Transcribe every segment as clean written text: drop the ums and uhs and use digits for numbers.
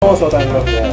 もショータイムロックです。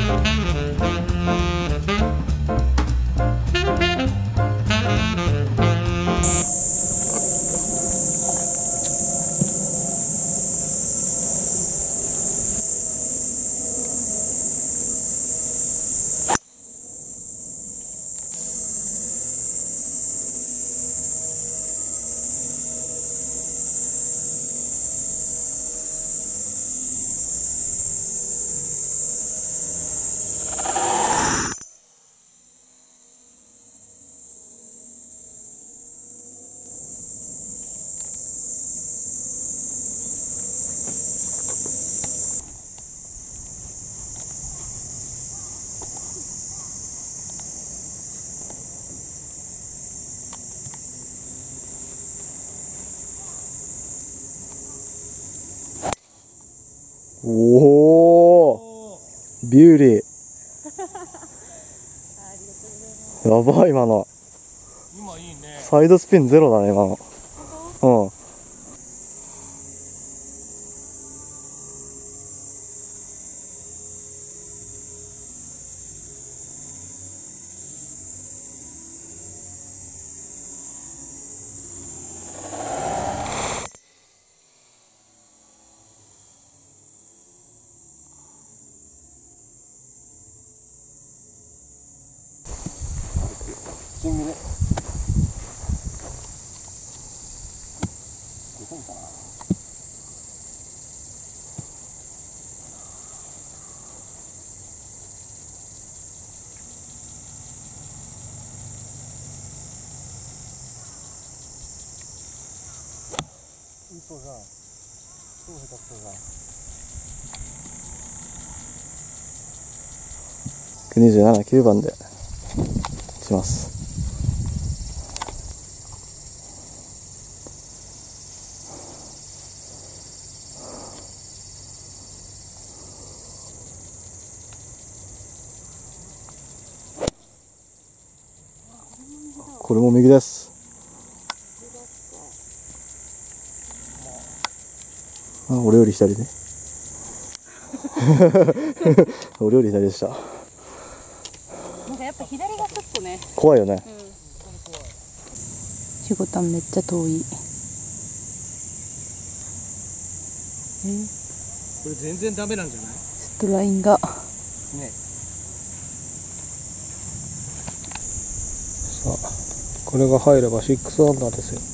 おお、ビューリー。やばい、今の。 今いいね。 サイドスピンゼロだね、今の。うん。ね、嘘じゃん。超下手くそじゃん。127、9番でします。これも右です。あ、俺より左ね。俺より左でした。 なんかやっぱ左がちょっとね。 怖いよね。 15タンめっちゃ遠い。 これ全然ダメなんじゃない？ ちょっとラインが。 ね。さあ、これが入れば6アンダーですよ。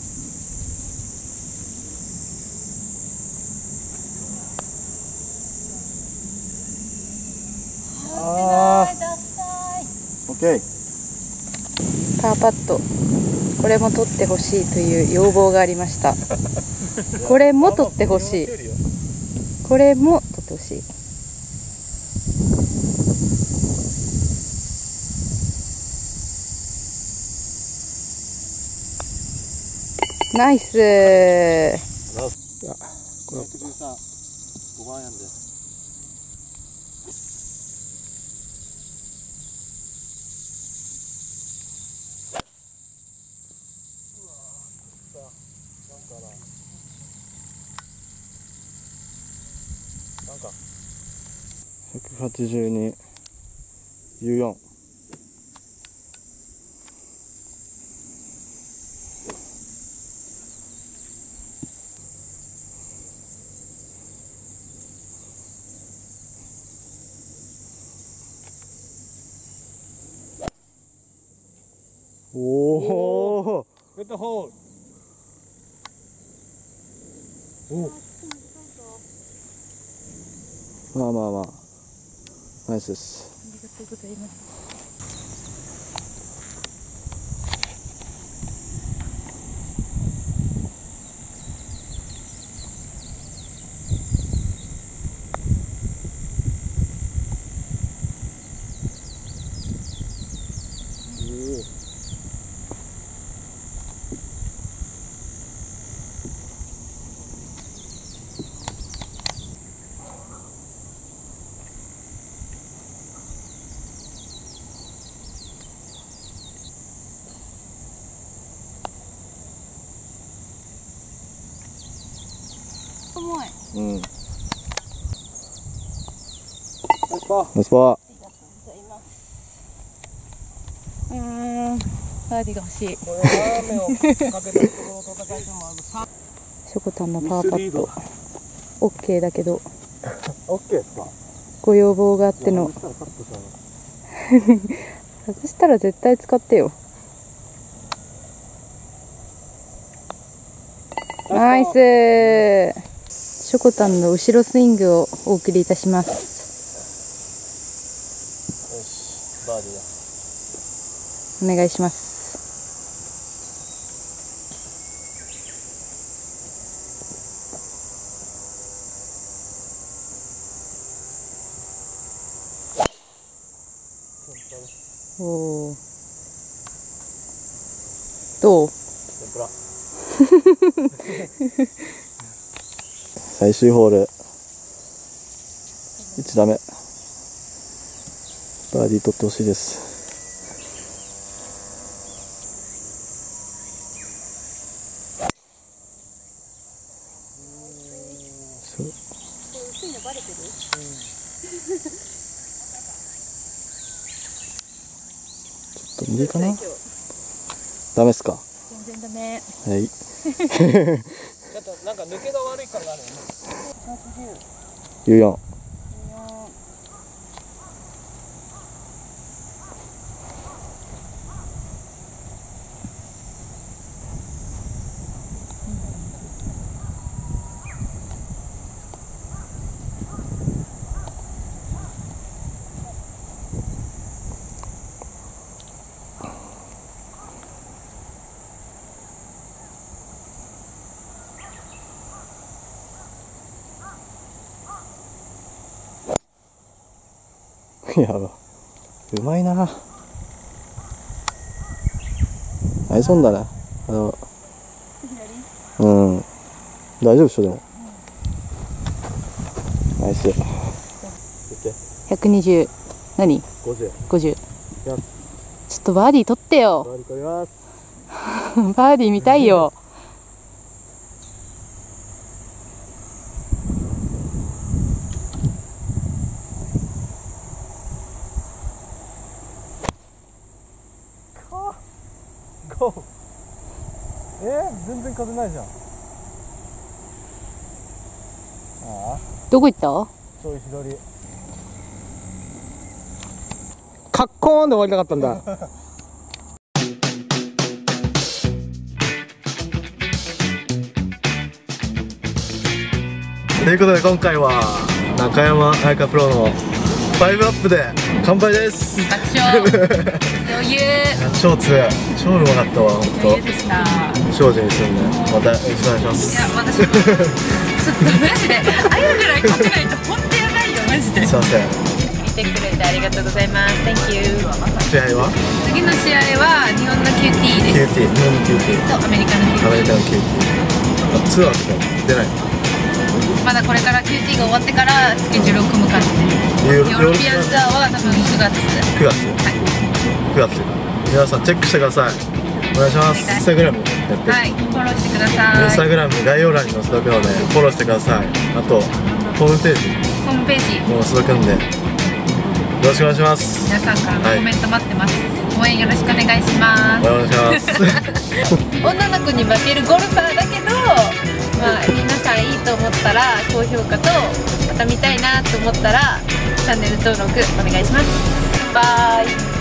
ああ、オッケー。 パーパット。これも取ってほしいという要望がありました。これも取ってほしい。これも取ってほしい。ナイスー。 これ 5番アイアンです。182、14。おお。 ゲットホール。お。 まあまあまあ。ナイスです。 ありがとうございます。重い。 うん。 ナイスパバーディーが欲しい。 ー。これラーメンをかけたところの戦いでもある。 しょこたんのパーパット。オッケーだけど。 オッケーですか。 ご要望があっての。外したら絶対使ってよ。ナイスー。しょこたんの後ろスイングをお送りいたします。 よし、バーディーだ。 お願いします。おお。どう？ 天ぷら。最終ホール。1打目。バーディー取ってほしいです。ちょっと無理かな。ダメっすか。 全然ダメ。 はい。 ちょっとなんか抜けが悪い感があるよね。 14。やば、うまいな。ナイスオンだね。うん、大丈夫っしょ。でもナイス。 120。何 50。 50。ちょっとバーディー取ってよ。 バーディー取ります。 バーディー見たいよ。 全然風ないじゃん。ああ、 どこ行った？ ちょい左。 カッコーンで終わりたかったんだ。ということで今回は中山彩香プロの5アップで乾杯です。 余裕。 超強い、超うまかったわ。本余裕でした。 当精進するんでまたよろしくお願いします。 いや、私もちょっとマジであやぐらい勝てないと本当やばいよマジで。 すいません。 見てくれてありがとうございます。Thank you。 試合は次の試合は日本の QT です。 QT、日本の QT とアメリカの QT。 アメリカの QT。ツアーとか出ないの？ まだこれから QT が終わってからスケジュールを組む感じで。ヨーロピアンツアーは多分9月。 9月。9月。皆さんチェックしてください。お願いします。インスタグラムやって。 はい、フォローしてください。 インスタグラム概要欄に載せておくのでフォローしてください。あとホームページホームページも載せておくんでよろしくお願いします。 皆さんからのコメント待ってます。応援よろしくお願いします。 お願いします女の子に負けるゴルファーだけど、まあ皆さんいいと思ったら高評価と、また見たいなと思ったらチャンネル登録お願いします。バイ。